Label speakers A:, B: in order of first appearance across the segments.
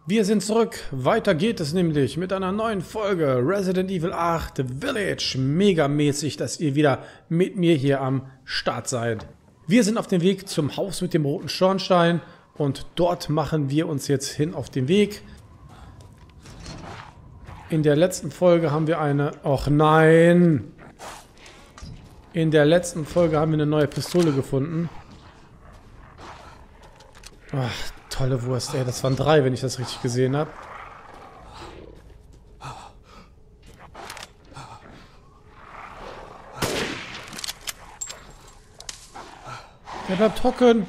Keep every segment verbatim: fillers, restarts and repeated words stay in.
A: Wir sind zurück. Weiter geht es nämlich mit einer neuen Folge Resident Evil acht Village. Megamäßig, dass ihr wieder mit mir hier am Start seid. Wir sind auf dem Weg zum Haus mit dem roten Schornstein und dort machen wir uns jetzt hin auf den Weg. In der letzten Folge haben wir eine... Och nein! In der letzten Folge haben wir eine neue Pistole gefunden. Ach, tolle Wurst, ey. Das waren drei, wenn ich das richtig gesehen habe. Der bleibt hocken.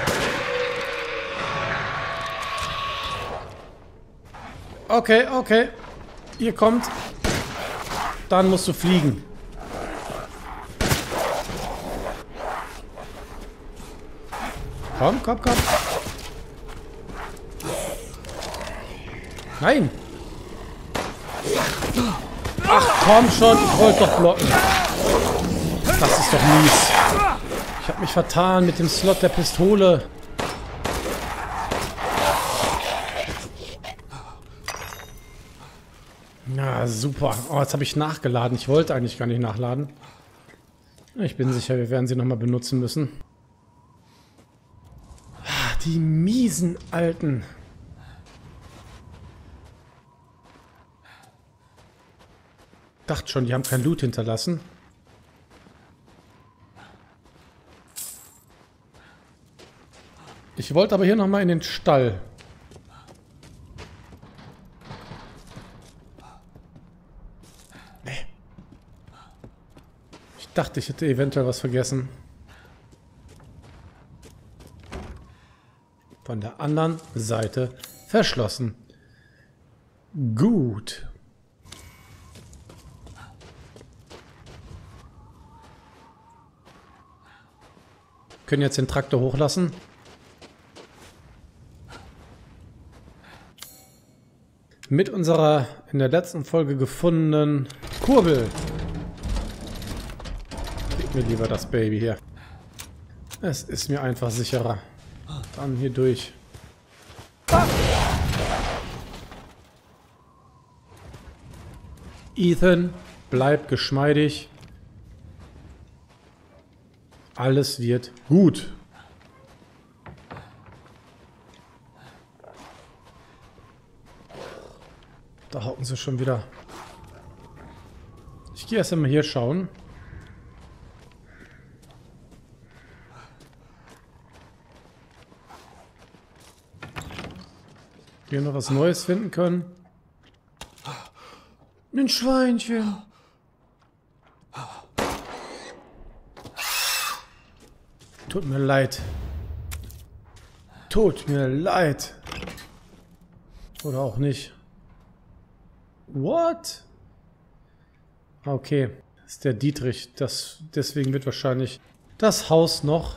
A: Okay, okay. Ihr kommt. Dann musst du fliegen. Komm, komm, komm. Nein. Ach, komm schon. Ich wollte doch blocken. Das ist doch mies. Ich habe mich vertan mit dem Slot der Pistole. Na, super. Oh, jetzt habe ich nachgeladen. Ich wollte eigentlich gar nicht nachladen. Ich bin sicher, wir werden sie nochmal benutzen müssen. Die miesen Alten. Dachte schon, die haben kein Loot hinterlassen. Ich wollte aber hier nochmal in den Stall. Nee. Ich dachte, ich hätte eventuell was vergessen. Von der anderen Seite verschlossen. Gut. Können jetzt den Traktor hochlassen. Mit unserer in der letzten Folge gefundenen Kurbel. Gib mir lieber das Baby hier. Es ist mir einfach sicherer. Dann hier durch. Ethan, bleib geschmeidig. Alles wird gut. Da hocken sie schon wieder. Ich gehe erst einmal hier schauen. Wir noch was Neues finden können. Ein Schweinchen. Tut mir leid. Tut mir leid. Oder auch nicht. What? Okay. Das ist der Dietrich. Das, deswegen wird wahrscheinlich das Haus noch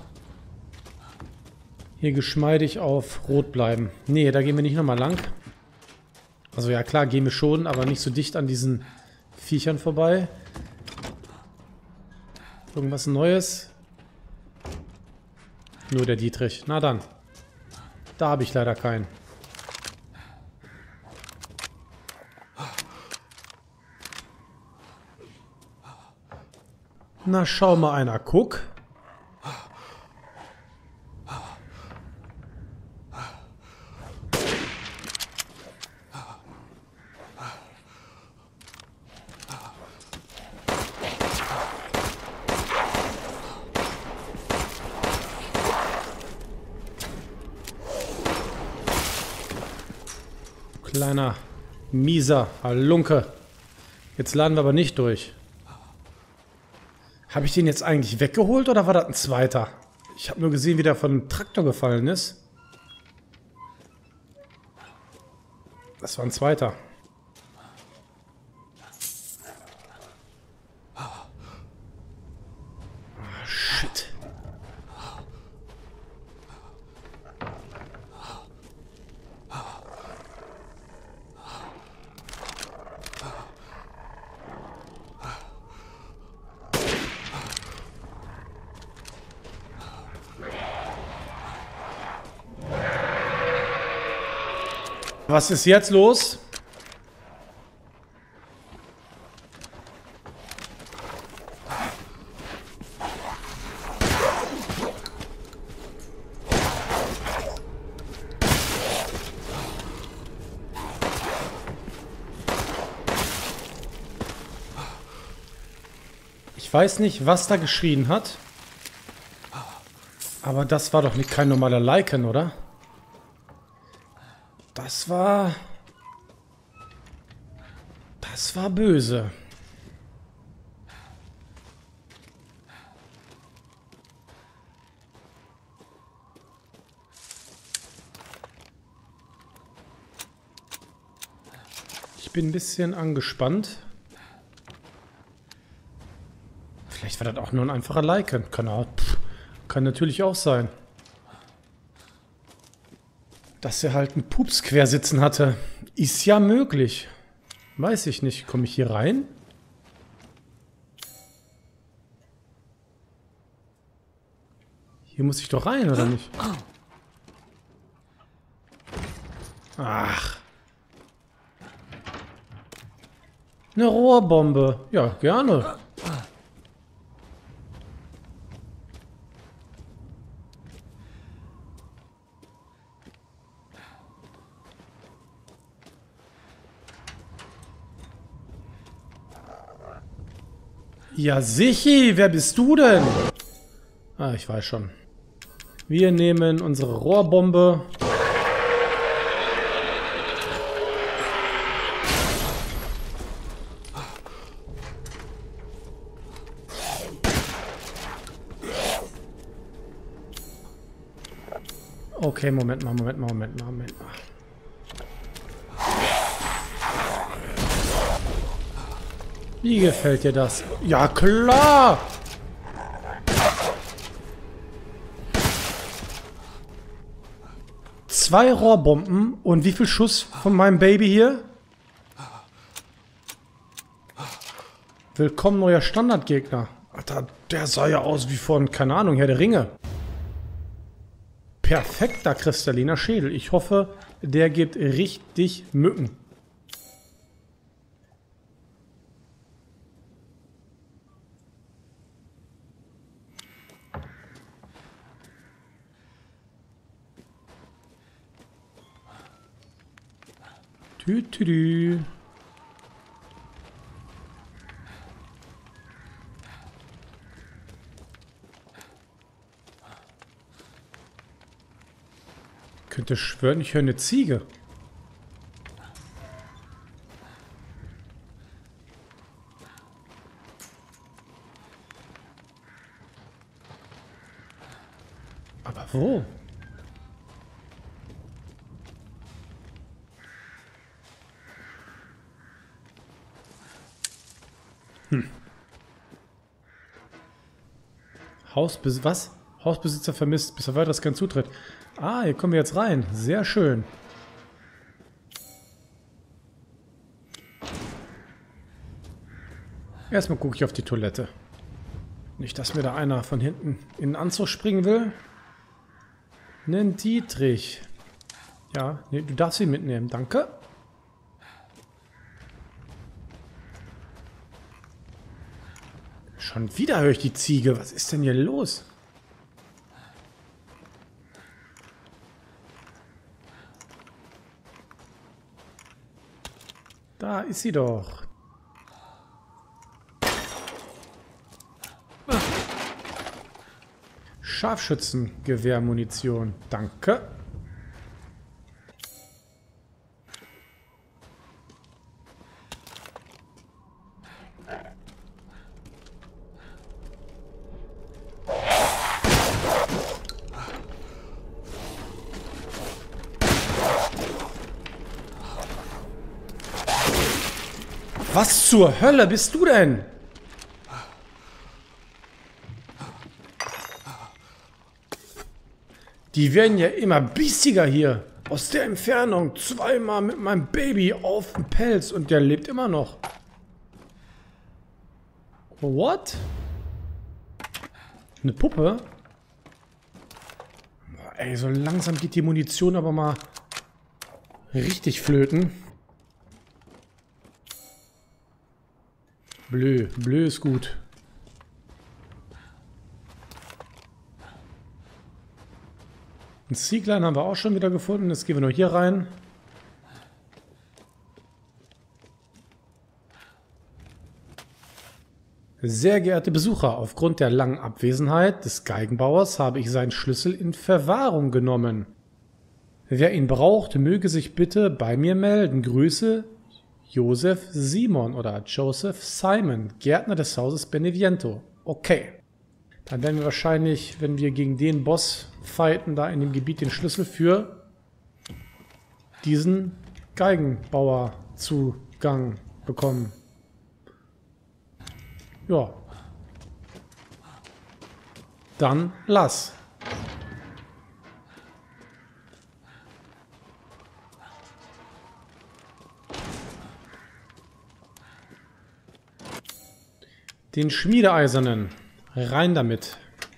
A: hier geschmeidig auf Rot bleiben. Nee, da gehen wir nicht nochmal lang. Also ja klar, gehen wir schon, aber nicht so dicht an diesen Viechern vorbei. Irgendwas Neues? Nur der Dietrich. Na dann. Da habe ich leider keinen. Na, schau mal einer. Guck. Kleiner, mieser Halunke. Jetzt laden wir aber nicht durch. Habe ich den jetzt eigentlich weggeholt oder war das ein zweiter? Ich habe nur gesehen, wie der von dem Traktor gefallen ist. Das war ein zweiter. Ah, shit. Was ist jetzt los? Ich weiß nicht, was da geschrien hat. Aber das war doch nicht kein normaler Lycan, oder? Das war... Das war böse. Ich bin ein bisschen angespannt. Vielleicht war das auch nur ein einfacher Lycan. Kann, auch, pff, kann natürlich auch sein. Dass er halt einen Pups quer sitzen hatte. Ist ja möglich. Weiß ich nicht. Komme ich hier rein? Hier muss ich doch rein, oder nicht? Ach. Eine Rohrbombe. Ja, gerne. Ja, Sichi, wer bist du denn? Ah, ich weiß schon. Wir nehmen unsere Rohrbombe. Okay, Moment mal, Moment mal, Moment mal, Moment mal. Wie gefällt dir das? Ja, klar! Zwei Rohrbomben und wie viel Schuss von meinem Baby hier? Willkommen, neuer Standardgegner. Alter, der sah ja aus wie von, keine Ahnung, Herr der Ringe. Perfekter kristalliner Schädel. Ich hoffe, der gibt richtig Mücken. Tü, tü, tü. Könnte schwören, ich höre eine Ziege. Aber wo? Hm. Hausbesitzer, was? Hausbesitzer vermisst, bis auf weiteres kein Zutritt. Ah, hier kommen wir jetzt rein. Sehr schön. Erstmal gucke ich auf die Toilette. Nicht, dass mir da einer von hinten in den Anzug springen will. Nen Dietrich. Ja, nee, du darfst ihn mitnehmen. Danke. Schon wieder höre ich die Ziege. Was ist denn hier los? Da ist sie doch. Scharfschützengewehrmunition. Danke. Was zur Hölle bist du denn? Die werden ja immer biestiger hier. Aus der Entfernung. Zweimal mit meinem Baby auf dem Pelz und der lebt immer noch. What? Eine Puppe? Boah, ey, so langsam geht die Munition aber mal richtig flöten. Blö, blö ist gut. Ein Zieglein haben wir auch schon wieder gefunden. Jetzt gehen wir nur hier rein. Sehr geehrte Besucher, aufgrund der langen Abwesenheit des Geigenbauers habe ich seinen Schlüssel in Verwahrung genommen. Wer ihn braucht, möge sich bitte bei mir melden. Grüße, Joseph Simon oder Joseph Simon, Gärtner des Hauses Beneviento. Okay. Dann werden wir wahrscheinlich, wenn wir gegen den Boss fighten, da in dem Gebiet den Schlüssel für diesen Geigenbauer-Zugang bekommen. Ja. Dann lass. Den Schmiedeeisernen. Rein damit.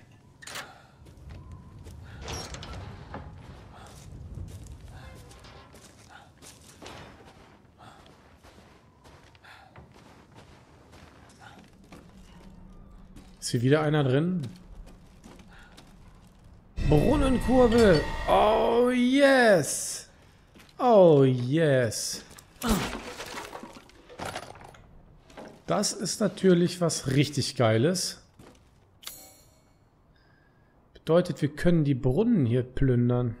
A: Ist hier wieder einer drin? Brunnenkurbel. Oh yes. Oh yes. Das ist natürlich was richtig Geiles. Bedeutet, wir können die Brunnen hier plündern.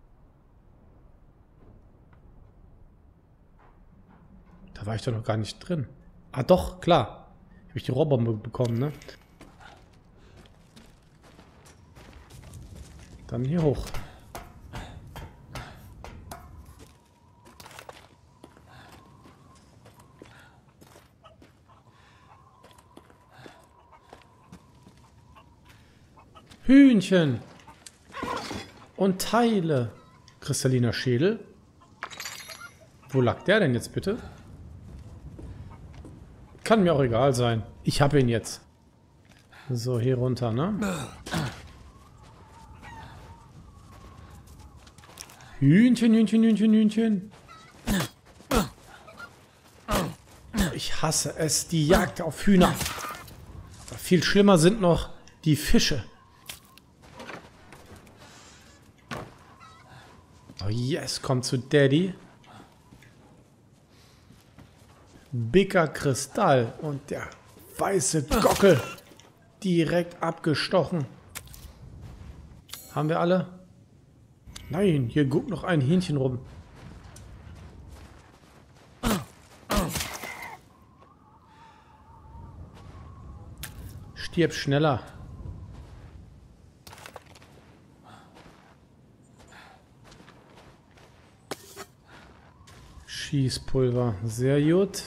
A: Da war ich doch noch gar nicht drin. Ah doch, klar. Habe ich die Rohrbombe bekommen, ne? Dann hier hoch. Hühnchen. Und Teile. Kristalliner Schädel. Wo lag der denn jetzt bitte? Kann mir auch egal sein. Ich habe ihn jetzt. So, hier runter, ne? Hühnchen, Hühnchen, Hühnchen, Hühnchen. Ich hasse es, die Jagd auf Hühner. Aber viel schlimmer sind noch die Fische. Oh yes, kommt zu Daddy. Bicker Kristall und der weiße Gockel. Direkt abgestochen. Haben wir alle? Nein, hier guckt noch ein Hähnchen rum. Stirb schneller. Schießpulver, sehr gut.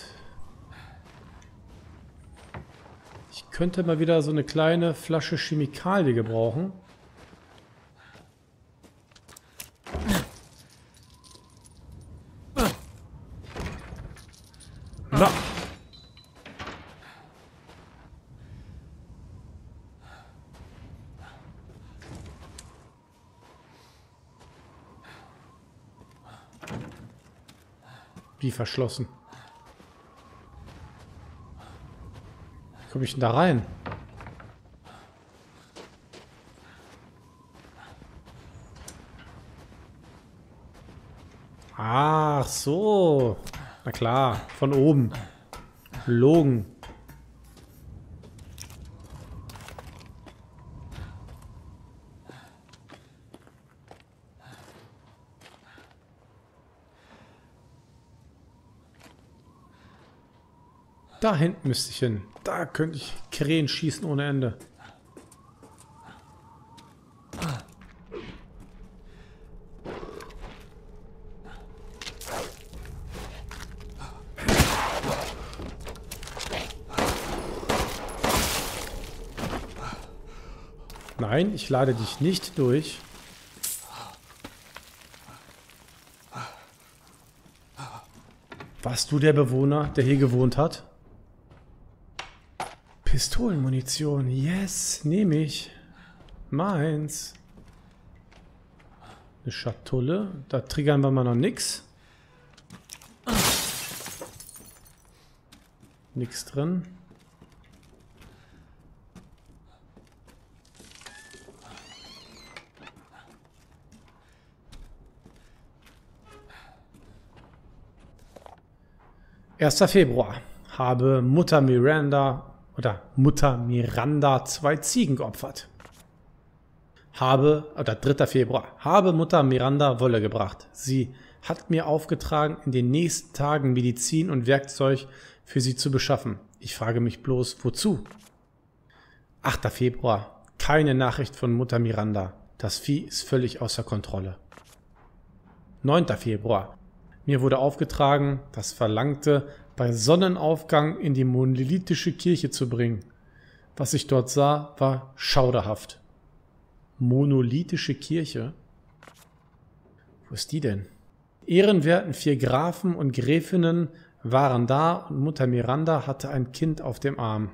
A: Ich könnte mal wieder so eine kleine Flasche Chemikalie gebrauchen. Na. Wie verschlossen. Wie komme ich denn da rein? Ach so. Na klar, von oben. Logen. Da hinten müsste ich hin. Da könnte ich Krähen schießen ohne Ende. Nein, ich lade dich nicht durch. Warst du der Bewohner, der hier gewohnt hat? Pistolenmunition. Yes, nehme ich. Meins. Eine Schatulle. Da triggern wir mal noch nix. Nichts drin. erster Februar. Habe Mutter Miranda oder Mutter Miranda zwei Ziegen geopfert. Habe, oder dritter Februar. Habe Mutter Miranda Wolle gebracht. Sie hat mir aufgetragen, in den nächsten Tagen Medizin und Werkzeug für sie zu beschaffen. Ich frage mich bloß, wozu? achter Februar. Keine Nachricht von Mutter Miranda. Das Vieh ist völlig außer Kontrolle. neunter Februar. Mir wurde aufgetragen, das Verlangte bei Sonnenaufgang in die monolithische Kirche zu bringen. Was ich dort sah, war schauderhaft. Monolithische Kirche? Wo ist die denn? Ehrenwerten vier Grafen und Gräfinnen waren da und Mutter Miranda hatte ein Kind auf dem Arm.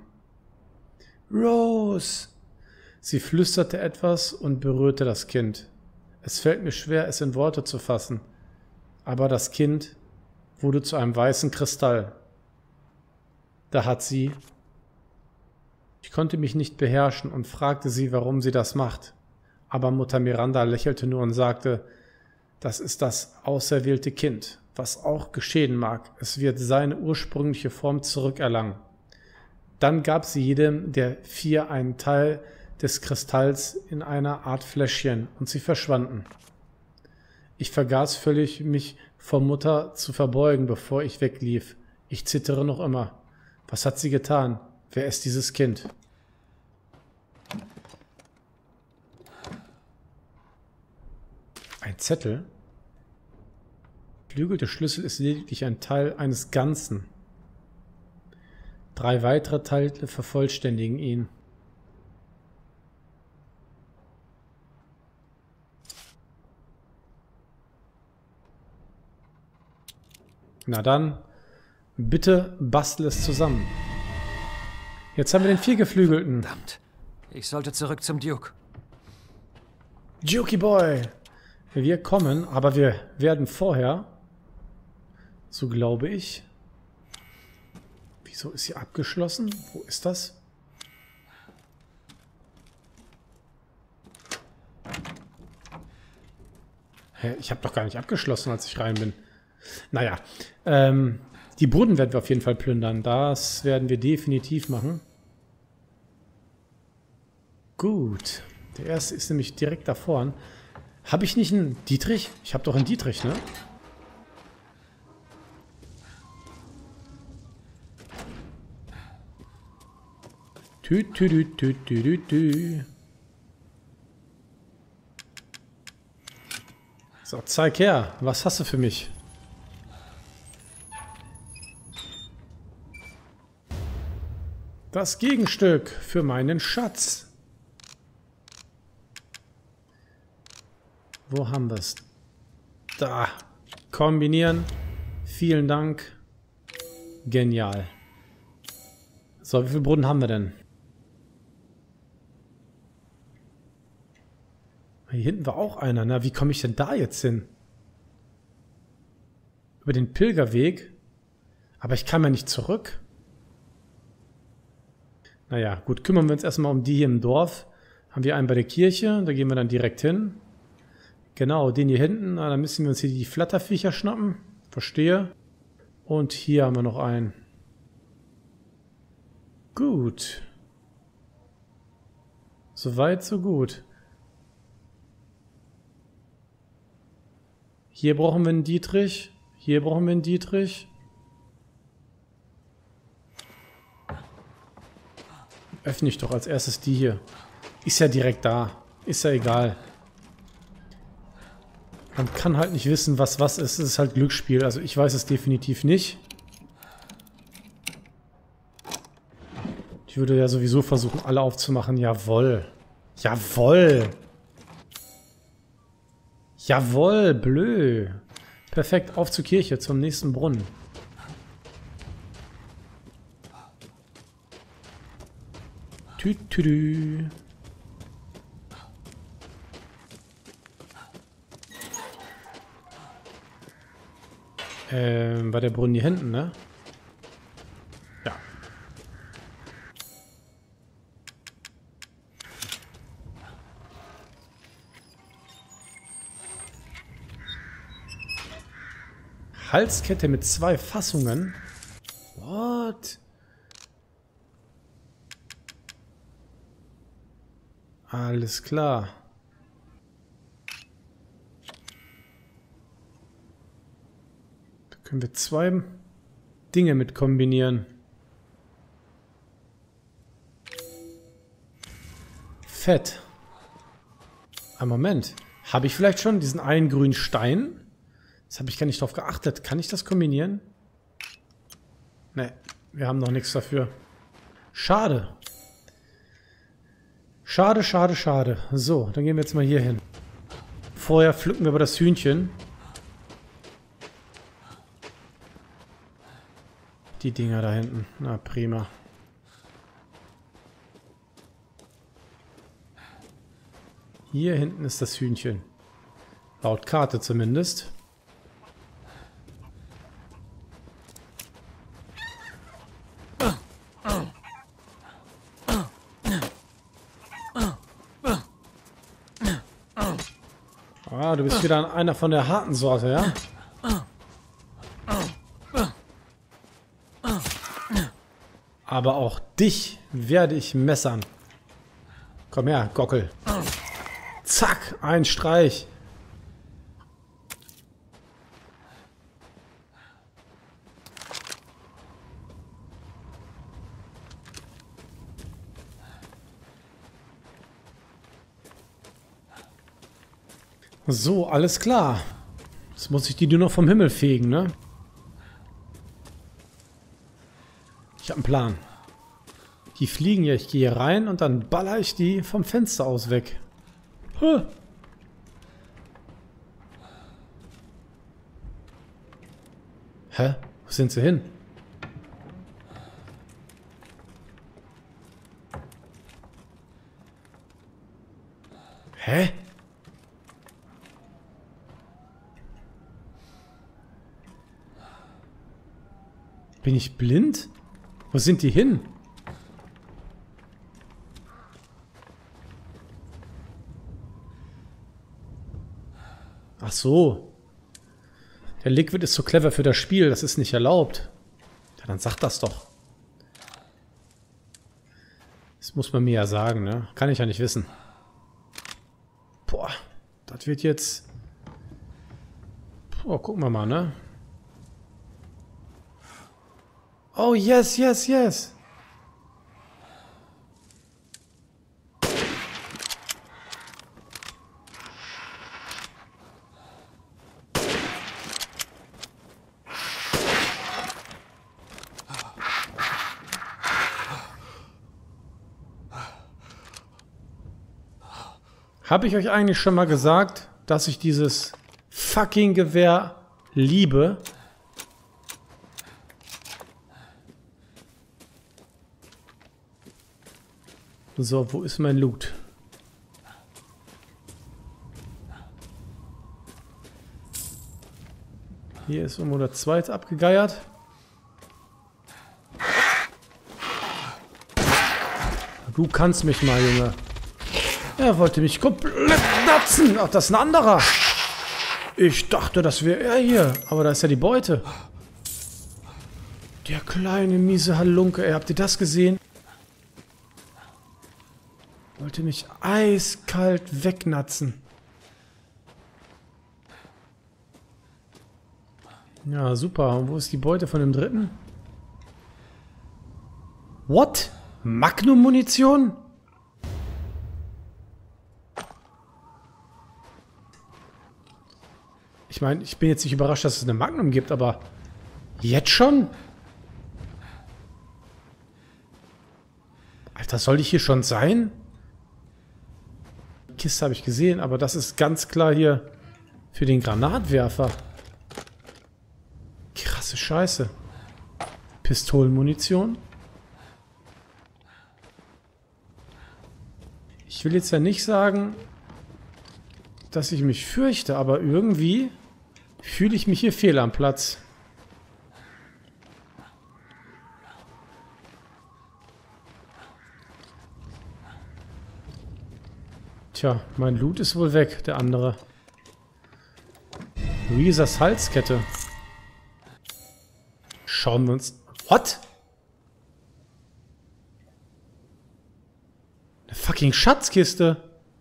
A: Rose! Sie flüsterte etwas und berührte das Kind. Es fällt mir schwer, es in Worte zu fassen. Aber das Kind wurde zu einem weißen Kristall. Da hat sie... Ich konnte mich nicht beherrschen und fragte sie, warum sie das macht. Aber Mutter Miranda lächelte nur und sagte, das ist das auserwählte Kind. Was auch geschehen mag, es wird seine ursprüngliche Form zurückerlangen. Dann gab sie jedem der vier einen Teil des Kristalls in einer Art Fläschchen und sie verschwanden. Ich vergaß völlig, mich vor Mutter zu verbeugen, bevor ich weglief. Ich zittere noch immer. Was hat sie getan? Wer ist dieses Kind? Ein Zettel? Geflügelte Schlüssel ist lediglich ein Teil eines Ganzen. Drei weitere Teile vervollständigen ihn. Na dann, bitte bastel es zusammen. Jetzt haben wir den Viergeflügelten.
B: Verdammt. Ich sollte zurück zum Duke.
A: Jukey Boy. Wir kommen, aber wir werden vorher, so glaube ich. Wieso ist sie abgeschlossen? Wo ist das? Hä, ich habe doch gar nicht abgeschlossen, als ich rein bin. Naja, ähm, die Brunnen werden wir auf jeden Fall plündern. Das werden wir definitiv machen. Gut. Der erste ist nämlich direkt da vorne. Habe ich nicht einen Dietrich? Ich habe doch einen Dietrich, ne? Tü, tü, tü, tü, tü, tü, tü. So, zeig her. Was hast du für mich? Das Gegenstück für meinen Schatz. Wo haben wir es? Da. Kombinieren. Vielen Dank. Genial. So, wie viele Brunnen haben wir denn? Hier hinten war auch einer. Na, wie komme ich denn da jetzt hin? Über den Pilgerweg? Aber ich kam ja nicht zurück. Naja, gut, kümmern wir uns erstmal um die hier im Dorf. Haben wir einen bei der Kirche, da gehen wir dann direkt hin. Genau, den hier hinten, da müssen wir uns hier die Flatterviecher schnappen. Verstehe. Und hier haben wir noch einen. Gut. Soweit, so gut. Hier brauchen wir einen Dietrich. Hier brauchen wir einen Dietrich. Öffne ich doch als erstes die hier. Ist ja direkt da. Ist ja egal. Man kann halt nicht wissen, was was ist. Es ist halt Glücksspiel. Also ich weiß es definitiv nicht. Ich würde ja sowieso versuchen, alle aufzumachen. Jawohl. Jawohl. Jawohl, blö. Perfekt, auf zur Kirche, zum nächsten Brunnen. Tü, tü, tü. Ähm, war der Brunnen hier hinten, ne? Ja, Halskette mit zwei Fassungen. What? Alles klar. Da können wir zwei Dinge mit kombinieren. Fett. Ein Moment. Habe ich vielleicht schon diesen einen grünen Stein? Das habe ich gar nicht drauf geachtet. Kann ich das kombinieren? Ne, wir haben noch nichts dafür. Schade. Schade, schade, schade. So, dann gehen wir jetzt mal hier hin. Vorher pflücken wir aber das Hühnchen. Die Dinger da hinten. Na, prima. Hier hinten ist das Hühnchen. Laut Karte zumindest. Ah, du bist wieder einer von der harten Sorte, ja? Aber auch dich werde ich messern. Komm her, Gockel. Zack, ein Streich. So, alles klar. Jetzt muss ich die nur noch vom Himmel fegen, ne? Ich habe einen Plan. Die fliegen ja, ich gehe hier rein und dann baller ich die vom Fenster aus weg. Huh. Hä? Wo sind sie hin? Hä? Bin ich blind? Wo sind die hin? Ach so. Der Liquid ist so clever für das Spiel, das ist nicht erlaubt. Ja, dann sag das doch. Das muss man mir ja sagen, ne? Kann ich ja nicht wissen. Boah, das wird jetzt... Oh, gucken wir mal, ne? Oh, yes, yes, yes. Habe ich euch eigentlich schon mal gesagt, dass ich dieses fucking Gewehr liebe? So, wo ist mein Loot? Hier ist irgendwo der zweite abgegeiert. Du kannst mich mal, Junge. Er wollte mich komplett natzen. Ach, das ist ein anderer. Ich dachte, das wäre er hier. Aber da ist ja die Beute. Der kleine, miese Halunke. Ey, habt ihr das gesehen? Wollte mich eiskalt wegnatzen. Ja, super. Und wo ist die Beute von dem dritten? What? Magnum-Munition? Ich meine, ich bin jetzt nicht überrascht, dass es eine Magnum gibt, aber jetzt schon? Alter, soll ich hier schon sein? Die Kiste habe ich gesehen, aber das ist ganz klar hier für den Granatwerfer. Krasse Scheiße. Pistolenmunition. Ich will jetzt ja nicht sagen, dass ich mich fürchte, aber irgendwie fühle ich mich hier fehl am Platz. Tja, mein Loot ist wohl weg, der andere. Luisas Halskette. Schauen wir uns... What? Eine fucking Schatzkiste.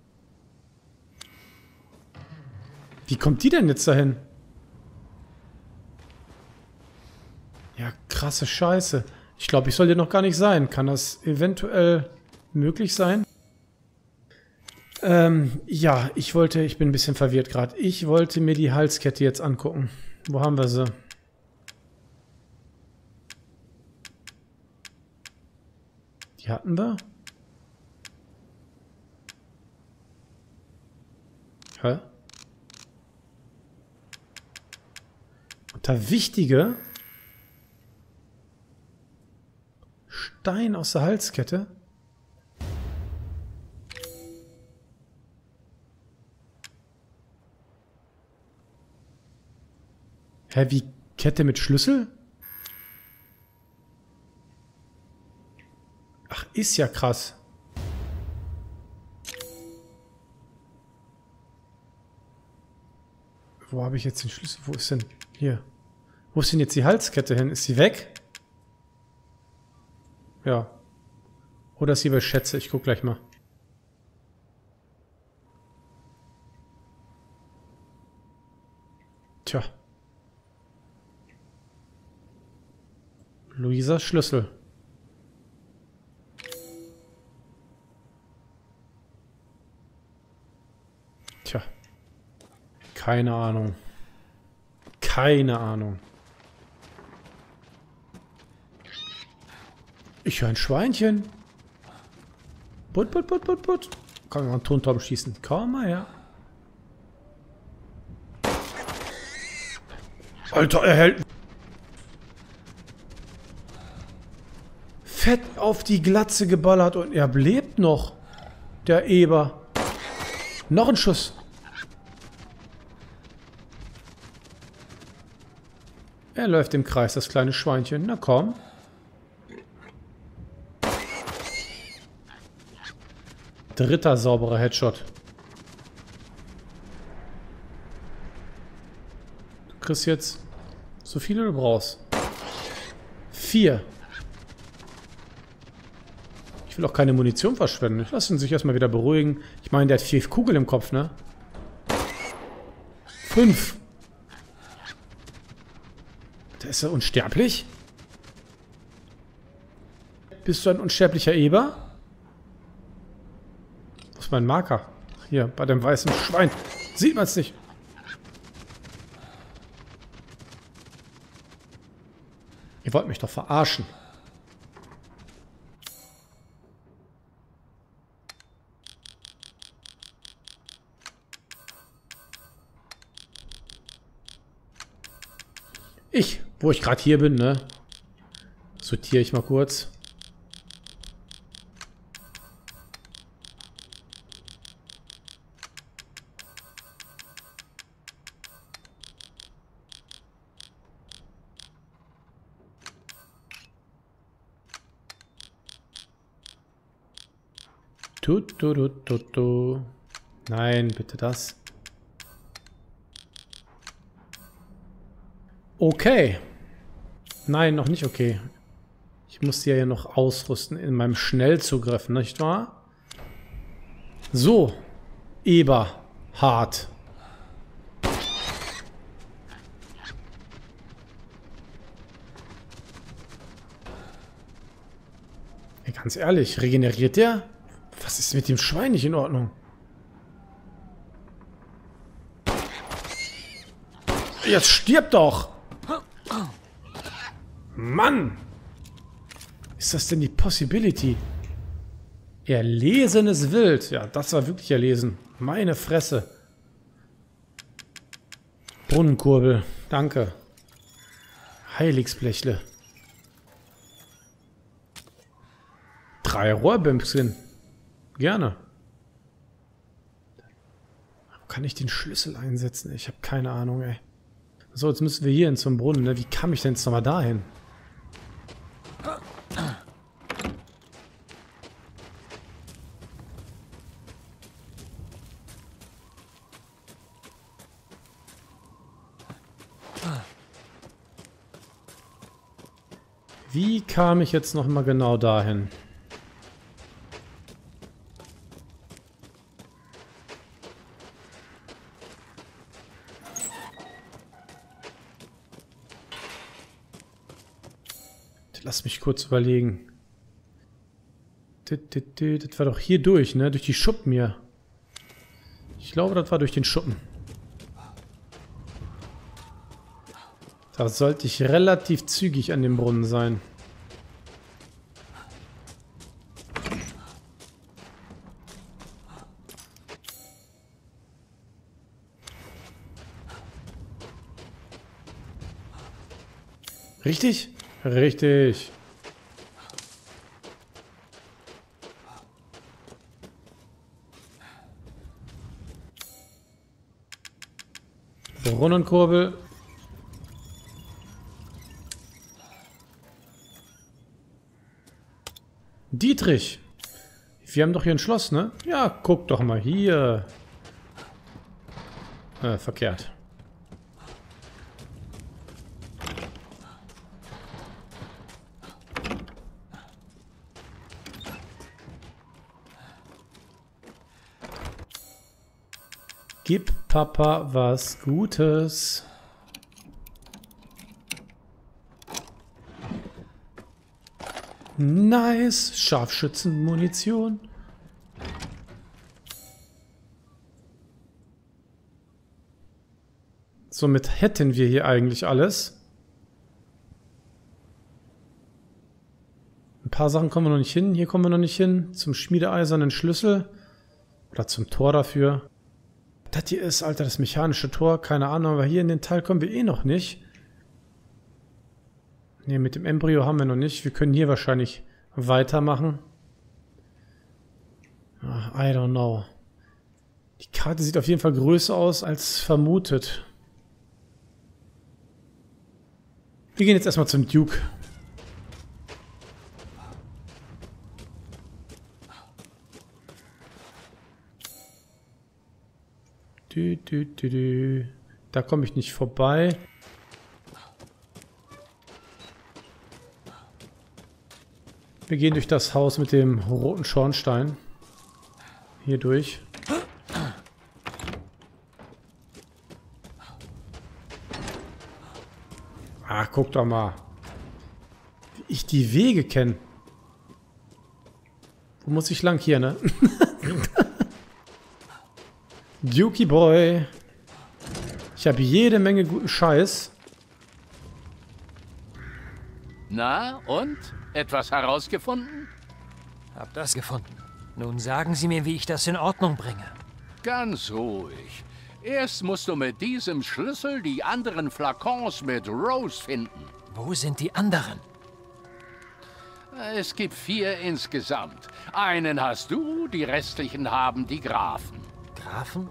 A: Wie kommt die denn jetzt dahin? Ja, krasse Scheiße. Ich glaube, ich soll hier noch gar nicht sein. Kann das eventuell möglich sein? Ähm, ja, ich wollte... Ich bin ein bisschen verwirrt gerade. Ich wollte mir die Halskette jetzt angucken. Wo haben wir sie? Die hatten wir? Hä? Unter wichtige Stein aus der Halskette. Hä, wie Kette mit Schlüssel? Ach, ist ja krass. Wo habe ich jetzt den Schlüssel? Wo ist denn... Hier. Wo ist denn jetzt die Halskette hin? Ist sie weg? Ja. Oder ist sie bei Schätze? Ich guck gleich mal. Tja. Luisas Schlüssel. Tja. Keine Ahnung. Keine Ahnung. Ich höre ein Schweinchen. Put, put, put, put, put. Kann man einen Tonturm schießen. Komm mal her. Alter, er hält... Fett auf die Glatze geballert und er lebt noch. Der Eber. Noch ein Schuss. Er läuft im Kreis, das kleine Schweinchen. Na komm. Dritter sauberer Headshot. Du kriegst jetzt so viele du brauchst. Vier. Ich will auch keine Munition verschwenden. Lass ihn sich erstmal wieder beruhigen. Ich meine, der hat vier Kugeln im Kopf, ne? Fünf. Der ist ja unsterblich. Bist du ein unsterblicher Eber? Wo ist mein Marker? Hier, bei dem weißen Schwein. Sieht man es nicht. Ihr wollt mich doch verarschen. Ich, wo ich gerade hier bin, ne? Sortiere ich mal kurz. Tu, tu, tu, tu, tu. Nein, bitte das. Okay. Nein, noch nicht okay. Ich muss die ja noch ausrüsten in meinem Schnellzugriff, nicht wahr? So. Eberhard. Ey, ganz ehrlich, regeneriert der? Was ist mit dem Schwein nicht in Ordnung? Jetzt stirb doch! Mann! Ist das denn die Possibility? Erlesenes Wild. Ja, das war wirklich erlesen. Meine Fresse. Brunnenkurbel. Danke. Heiligsblechle. Drei Rohrbümpchen. Gerne. Wo kann ich den Schlüssel einsetzen? Ich habe keine Ahnung, ey. So, jetzt müssen wir hier hin zum Brunnen. Ne? Wie kam ich denn jetzt nochmal dahin? Wie kam ich jetzt nochmal genau dahin? Lass mich kurz überlegen. Das war doch hier durch, ne? Durch die Schuppen hier. Ich glaube, das war durch den Schuppen. Da sollte ich relativ zügig an dem Brunnen sein. Richtig? Richtig. Brunnenkurbel. Dietrich. Wir haben doch hier ein Schloss, ne? Ja, guck doch mal hier. Äh, verkehrt. Gib Papa was Gutes. Nice. Scharfschützenmunition. Somit hätten wir hier eigentlich alles. Ein paar Sachen kommen wir noch nicht hin. Hier kommen wir noch nicht hin. Zum schmiedeeisernen Schlüssel. Oder zum Tor dafür. Das hier ist, Alter, das mechanische Tor. Keine Ahnung, aber hier in den Teil kommen wir eh noch nicht. Ne, mit dem Embryo haben wir noch nicht. Wir können hier wahrscheinlich weitermachen. I don't know. Die Karte sieht auf jeden Fall größer aus als vermutet. Wir gehen jetzt erstmal zum Duke. Dü, dü, dü, dü. Da komme ich nicht vorbei. Wir gehen durch das Haus mit dem roten Schornstein. Hier durch. Ah, guck doch mal. Wie ich die Wege kenne. Wo muss ich lang? Hier, ne? Dukey Boy. Ich habe jede Menge guten Scheiß.
C: Na, und? Etwas herausgefunden?
B: Hab das gefunden. Nun sagen Sie mir, wie ich das in Ordnung bringe.
C: Ganz ruhig. Erst musst du mit diesem Schlüssel die anderen Flakons mit Rose finden.
B: Wo sind die anderen?
C: Es gibt vier insgesamt. Einen hast du, die restlichen haben die Grafen.
B: Grafen?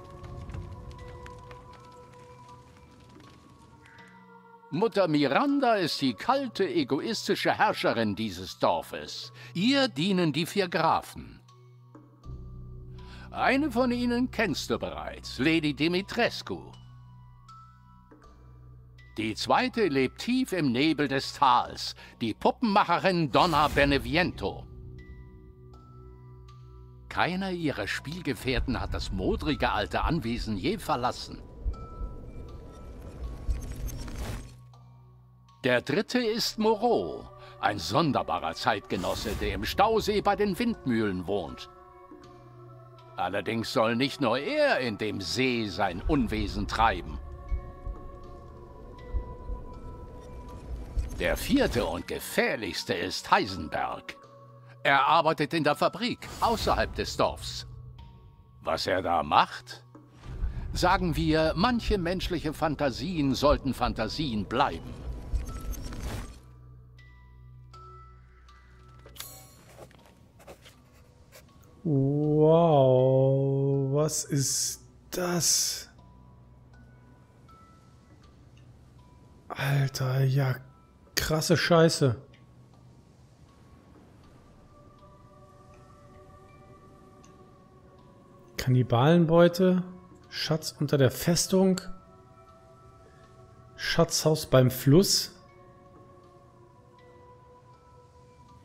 C: Mutter Miranda ist die kalte, egoistische Herrscherin dieses Dorfes. Ihr dienen die vier Grafen. Eine von ihnen kennst du bereits, Lady Dimitrescu. Die zweite lebt tief im Nebel des Tals, die Puppenmacherin Donna Beneviento. Keiner ihrer Spielgefährten hat das modrige alte Anwesen je verlassen. Der dritte ist Moreau, ein sonderbarer Zeitgenosse, der im Stausee bei den Windmühlen wohnt. Allerdings soll nicht nur er in dem See sein Unwesen treiben. Der vierte und gefährlichste ist Heisenberg. Er arbeitet in der Fabrik außerhalb des Dorfs. Was er da macht? Sagen wir, manche menschliche Fantasien sollten Fantasien bleiben.
A: Wow, was ist das? Alter, ja, krasse Scheiße. Kannibalenbeute, Schatz unter der Festung, Schatzhaus beim Fluss.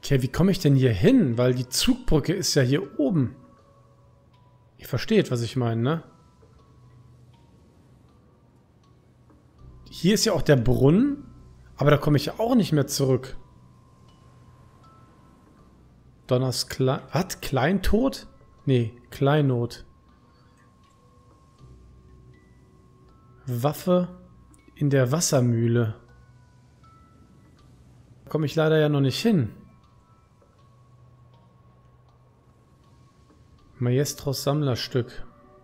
A: Okay, wie komme ich denn hier hin? Weil die Zugbrücke ist ja hier oben. Ihr versteht, was ich meine, ne? Hier ist ja auch der Brunnen, aber da komme ich ja auch nicht mehr zurück. Donners Klein... Was? Kleintod? Nee, Kleinod. Waffe in der Wassermühle. Da komme ich leider ja noch nicht hin. Maestros Sammlerstück.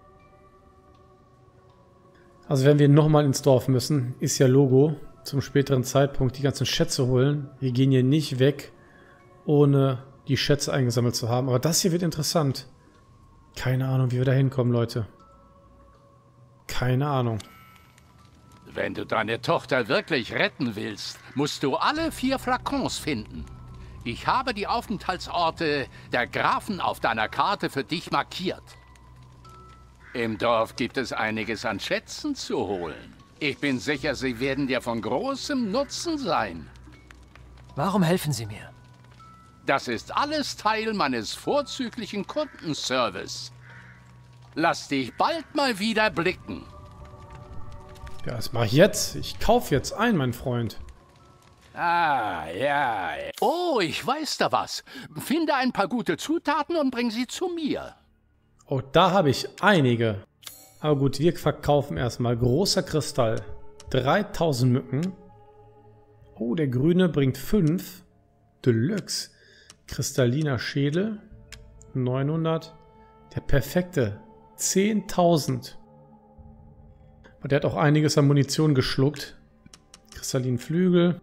A: Also wenn wir nochmal ins Dorf müssen, ist ja Logo, zum späteren Zeitpunkt die ganzen Schätze holen. Wir gehen hier nicht weg, ohne die Schätze eingesammelt zu haben. Aber das hier wird interessant. Keine Ahnung, wie wir da hinkommen, Leute. Keine Ahnung.
C: Wenn du deine Tochter wirklich retten willst, musst du alle vier Flakons finden. Ich habe die Aufenthaltsorte der Grafen auf deiner Karte für dich markiert. Im Dorf gibt es einiges an Schätzen zu holen. Ich bin sicher, sie werden dir von großem Nutzen sein.
B: Warum helfen Sie mir?
C: Das ist alles Teil meines vorzüglichen Kundenservice. Lass dich bald mal wieder blicken.
A: Ja, das mache ich jetzt. Ich kaufe jetzt ein, mein Freund.
C: Ah, ja. Oh, ich weiß da was. Finde ein paar gute Zutaten und bring sie zu mir.
A: Oh, da habe ich einige. Aber gut, wir verkaufen erstmal. Großer Kristall. dreitausend Mücken. Oh, der grüne bringt fünf. Deluxe. Kristalliner Schädel. neunhundert. Der perfekte. zehntausend. Und der hat auch einiges an Munition geschluckt. Kristallinen Flügel.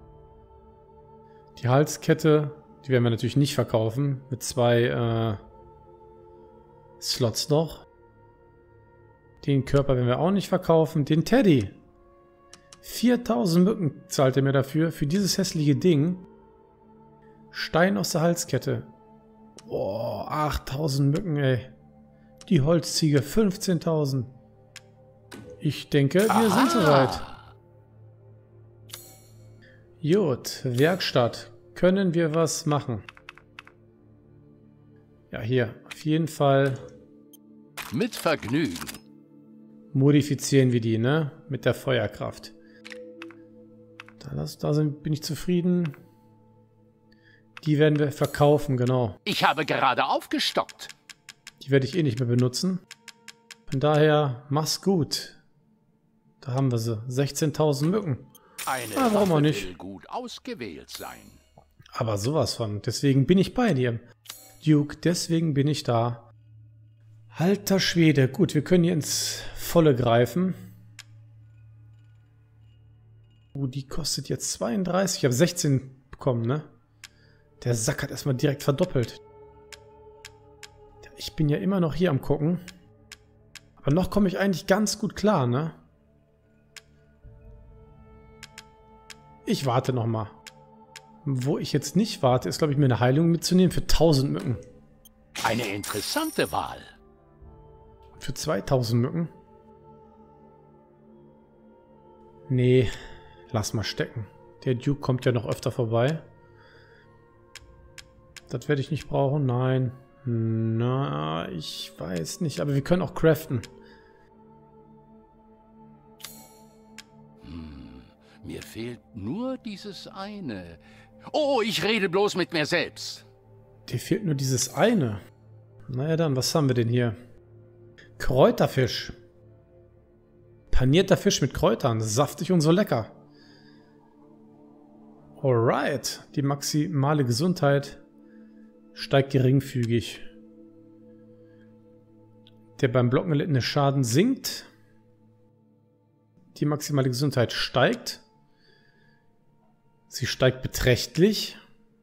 A: Die Halskette, die werden wir natürlich nicht verkaufen. Mit zwei äh, Slots noch. Den Körper werden wir auch nicht verkaufen. Den Teddy. viertausend Mücken zahlt er mir dafür. Für dieses hässliche Ding. Stein aus der Halskette. Oh, achttausend Mücken, ey. Die Holzziege, fünfzehntausend. Ich denke, wir Aha. sind soweit. Gut, Werkstatt. Können wir was machen? Ja, hier. Auf jeden Fall.
C: Mit Vergnügen.
A: Modifizieren wir die, ne? Mit der Feuerkraft. Da, das, da sind, bin ich zufrieden. Die werden wir verkaufen, genau.
C: Ich habe gerade aufgestockt.
A: Die werde ich eh nicht mehr benutzen. Von daher, mach's gut. Da haben wir sie. sechzehntausend Mücken.
C: Eine
A: ah, warum auch nicht?
C: Will gut ausgewählt sein.
A: Aber sowas von. Deswegen bin ich bei dir. Duke, deswegen bin ich da. Alter Schwede. Gut, wir können hier ins Volle greifen. Oh, die kostet jetzt zweiunddreißig. Ich habe sechzehn bekommen, ne? Der Sack hat erstmal direkt verdoppelt. Ich bin ja immer noch hier am gucken. Aber noch komme ich eigentlich ganz gut klar, ne? Ich warte noch mal. Wo ich jetzt nicht warte, ist, glaube ich, mir eine Heilung mitzunehmen für tausend Mücken.
C: Eine interessante Wahl.
A: Für zweitausend Mücken? Nee, lass mal stecken. Der Duke kommt ja noch öfter vorbei. Das werde ich nicht brauchen, nein. Na, ich weiß nicht, aber wir können auch craften.
C: Hm, mir fehlt nur dieses eine. Oh, ich rede bloß mit mir selbst.
A: Dir fehlt nur dieses eine. Naja dann, was haben wir denn hier? Kräuterfisch. Panierter Fisch mit Kräutern. Saftig und so lecker. Alright. Die maximale Gesundheit steigt geringfügig. Der beim Blocken erlittene Schaden sinkt. Die maximale Gesundheit steigt. Sie steigt beträchtlich.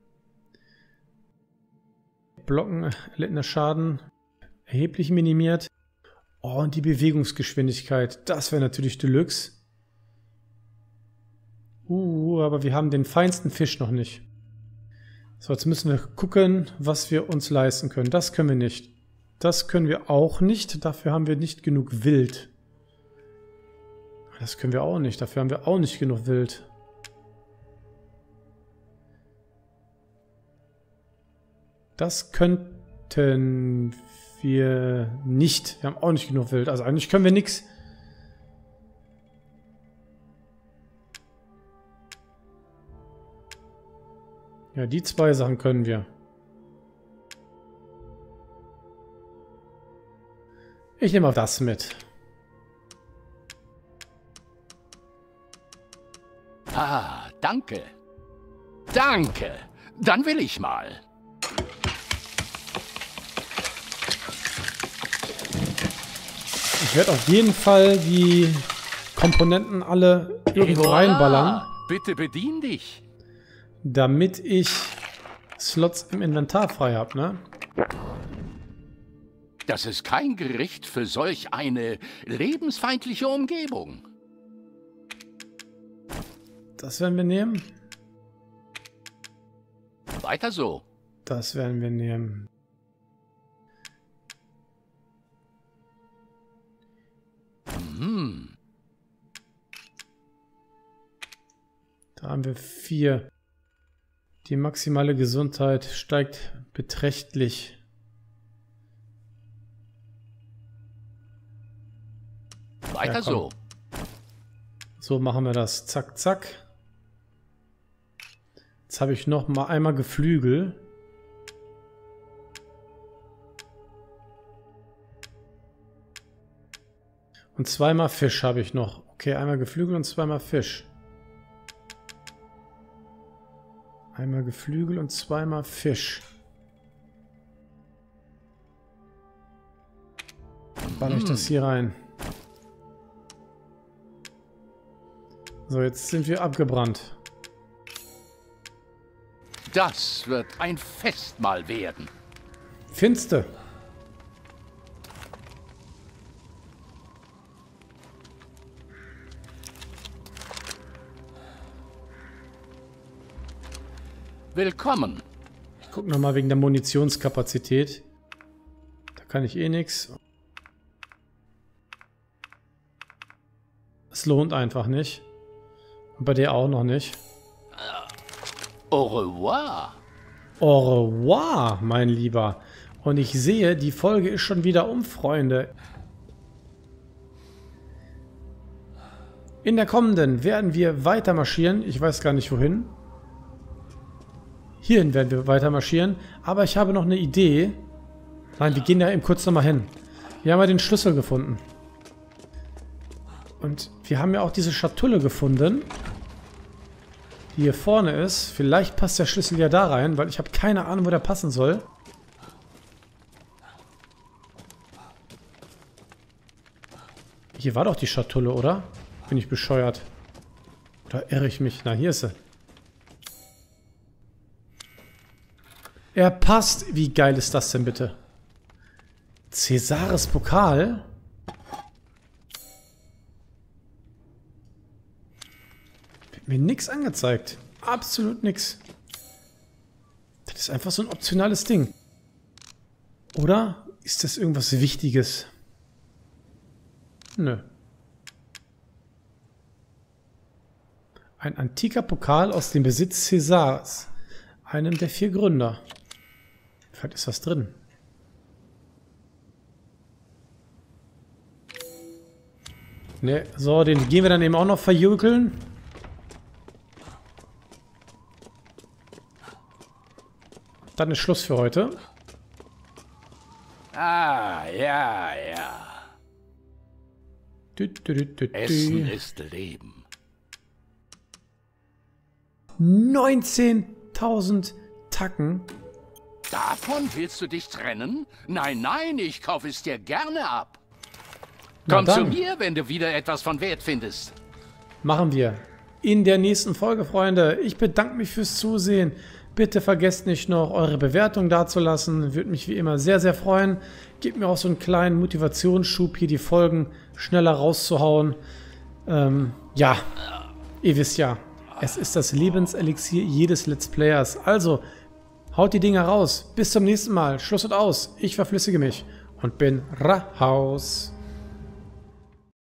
A: Blocken erlittener Schaden erheblich minimiert. Oh, und die Bewegungsgeschwindigkeit. Das wäre natürlich Deluxe. Uh, aber wir haben den feinsten Fisch noch nicht. So, jetzt müssen wir gucken, was wir uns leisten können. Das können wir nicht. Das können wir auch nicht. Dafür haben wir nicht genug Wild. Das können wir auch nicht. Dafür haben wir auch nicht genug Wild. Das könnten wir nicht. Wir haben auch nicht genug Wild. Also eigentlich können wir nichts. Ja, die zwei Sachen können wir. Ich nehme mal das mit.
C: Ah, danke. Danke. Dann will ich mal.
A: Ich werde auf jeden Fall die Komponenten alle irgendwo reinballern.
C: Bitte bedien dich.
A: Damit ich Slots im Inventar frei habe, ne?
C: Das ist kein Gericht für solch eine lebensfeindliche Umgebung.
A: Das werden wir nehmen.
C: Weiter so.
A: Das werden wir nehmen.
C: Hm.
A: Da haben wir vier. Die maximale Gesundheit steigt beträchtlich.
C: Weiter
A: Ja,
C: so.
A: So machen wir das. Zack, zack. Jetzt habe ich noch mal einmal Geflügel. Und zweimal Fisch habe ich noch. Okay, einmal Geflügel und zweimal Fisch. Einmal Geflügel und zweimal Fisch. Baller ich das hier rein. So, jetzt sind wir abgebrannt.
C: Das wird ein Festmahl werden.
A: Finste.
C: Willkommen.
A: Ich gucke nochmal wegen der Munitionskapazität. Da kann ich eh nichts. Es lohnt einfach nicht. Und bei der auch noch nicht.
C: Au revoir.
A: Au revoir, mein Lieber. Und ich sehe, die Folge ist schon wieder um, Freunde. In der kommenden werden wir weiter marschieren. Ich weiß gar nicht wohin. Hierhin werden wir weiter marschieren. Aber ich habe noch eine Idee. Nein, wir gehen da eben kurz nochmal hin. Wir haben ja den Schlüssel gefunden. Und wir haben ja auch diese Schatulle gefunden. Die hier vorne ist. Vielleicht passt der Schlüssel ja da rein, weil ich habe keine Ahnung, wo der passen soll. Hier war doch die Schatulle, oder? Bin ich bescheuert? Oder irre ich mich? Na, hier ist sie. Er passt. Wie geil ist das denn bitte? Cäsares Pokal? Wird mir nichts angezeigt. Absolut nichts. Das ist einfach so ein optionales Ding. Oder ist das irgendwas Wichtiges? Nö. Ein antiker Pokal aus dem Besitz Cäsars, einem der vier Gründer. Vielleicht ist was drin. Ne, so, den gehen wir dann eben auch noch verjökeln. Dann ist Schluss für heute.
C: Ah, ja, ja.
A: Dü, dü, dü, dü, dü.
C: Essen ist Leben.
A: neunzehntausend Tacken.
C: Davon willst du dich trennen? Nein, nein, ich kaufe es dir gerne ab.
A: Na
C: Komm zu
A: dann.
C: mir, wenn du wieder etwas von Wert findest.
A: Machen wir. In der nächsten Folge, Freunde. Ich bedanke mich fürs Zusehen. Bitte vergesst nicht noch, eure Bewertung dazulassen. Würde mich wie immer sehr, sehr freuen. Gebt mir auch so einen kleinen Motivationsschub, hier die Folgen schneller rauszuhauen. Ähm, ja, ihr wisst ja, es ist das Lebenselixier jedes Let's Players. Also, haut die Dinger raus. Bis zum nächsten Mal. Schluss und aus. Ich verflüssige mich und bin raus.